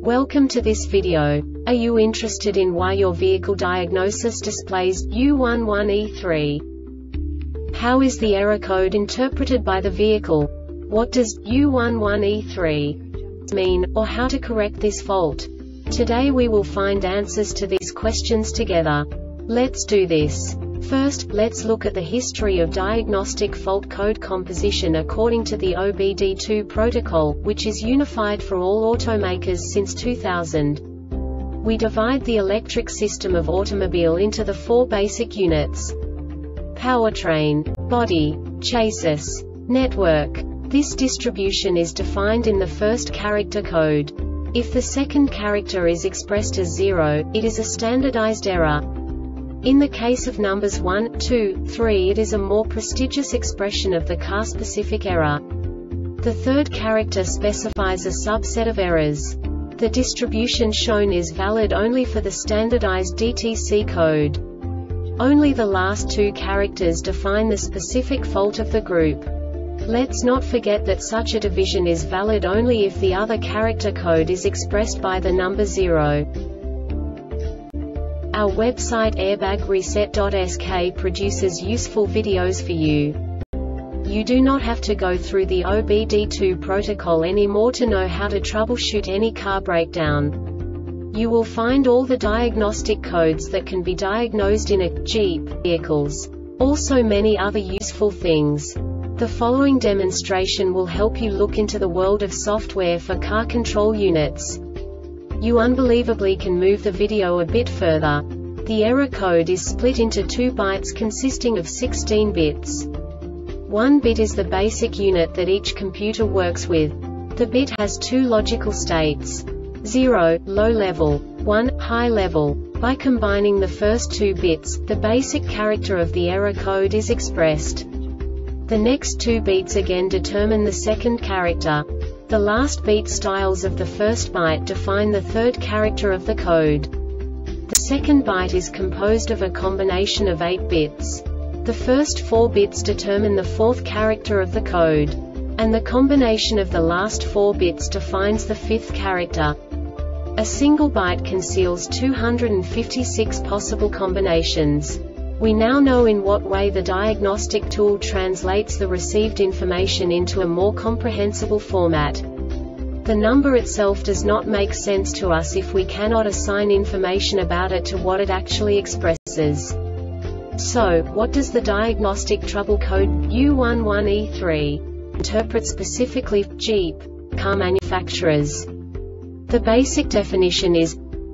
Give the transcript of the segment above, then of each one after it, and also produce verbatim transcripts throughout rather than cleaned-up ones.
Welcome to this video. Are you interested in why your vehicle diagnosis displays U eleven E three? How is the error code interpreted by the vehicle? What does U eleven E three mean, or how to correct this fault? Today we will find answers to these questions together. Let's do this. First, let's look at the history of diagnostic fault code composition according to the O B D two protocol, which is unified for all automakers since two thousand. We divide the electric system of automobile into the four basic units: powertrain, body, chassis, network. This distribution is defined in the first character code. If the second character is expressed as zero, it is a standardized error. In the case of numbers one, two, three, it is a more prestigious expression of the car-specific error. The third character specifies a subset of errors. The distribution shown is valid only for the standardized D T C code. Only the last two characters define the specific fault of the group. Let's not forget that such a division is valid only if the other character code is expressed by the number zero. Our website airbag reset dot S K produces useful videos for you. You do not have to go through the O B D two protocol anymore to know how to troubleshoot any car breakdown. You will find all the diagnostic codes that can be diagnosed in a Jeep vehicles. Also many other useful things. The following demonstration will help you look into the world of software for car control units. You unbelievably can move the video a bit further. The error code is split into two bytes consisting of sixteen bits. One bit is the basic unit that each computer works with. The bit has two logical states: zero, low level, one, high level. By combining the first two bits, the basic character of the error code is expressed. The next two beats again determine the second character. The last beat styles of the first byte define the third character of the code. The second byte is composed of a combination of eight bits. The first four bits determine the fourth character of the code. And the combination of the last four bits defines the fifth character. A single byte conceals two hundred fifty-six possible combinations. We now know in what way the diagnostic tool translates the received information into a more comprehensible format. The number itself does not make sense to us if we cannot assign information about it to what it actually expresses. So, what does the diagnostic trouble code U eleven E three interpret specifically for Jeep car manufacturers? The basic definition is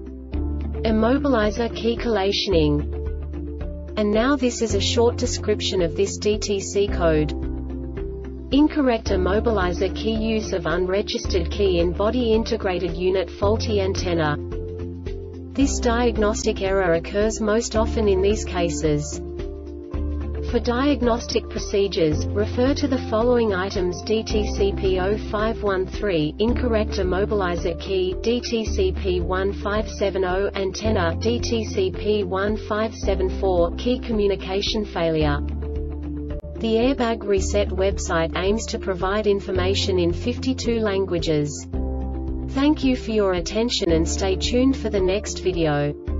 immobilizer key collationing. And now this is a short description of this D T C code. Incorrect immobilizer key, use of unregistered key in body integrated unit, faulty antenna. This diagnostic error occurs most often in these cases. For diagnostic procedures, refer to the following items: D T C P zero five one three, incorrect immobilizer key; D T C P one five seven zero, antenna; D T C P one five seven four, key communication failure. The Airbag Reset website aims to provide information in fifty-two languages. Thank you for your attention and stay tuned for the next video.